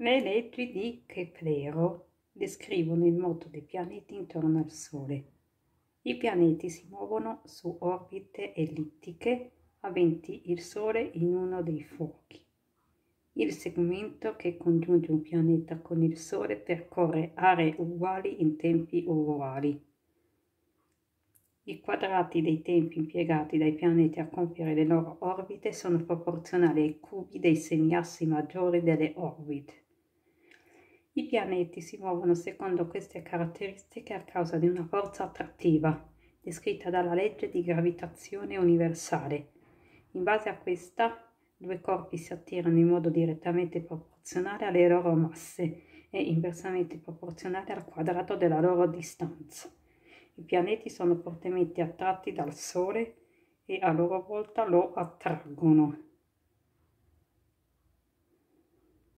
Le leggi di Keplero descrivono il moto dei pianeti intorno al Sole. I pianeti si muovono su orbite ellittiche aventi il Sole in uno dei fuochi. Il segmento che congiunge un pianeta con il Sole percorre aree uguali in tempi uguali. I quadrati dei tempi impiegati dai pianeti a compiere le loro orbite sono proporzionali ai cubi dei semiassi maggiori delle orbite. I pianeti si muovono secondo queste caratteristiche a causa di una forza attrattiva, descritta dalla legge di gravitazione universale. In base a questa, due corpi si attirano in modo direttamente proporzionale alle loro masse e inversamente proporzionale al quadrato della loro distanza. I pianeti sono fortemente attratti dal Sole e a loro volta lo attraggono.